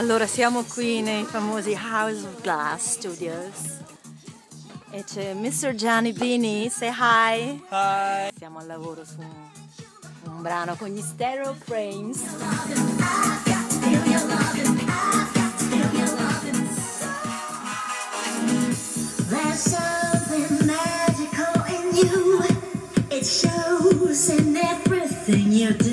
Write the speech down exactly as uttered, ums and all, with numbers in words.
Allora, siamo qui nei famosi House of Glass Studios e c'è mister Gianni Bini, say hi! Hi! Siamo al lavoro su un, un brano con gli Stereo Frames. There's something magical in you. It shows in everything you do.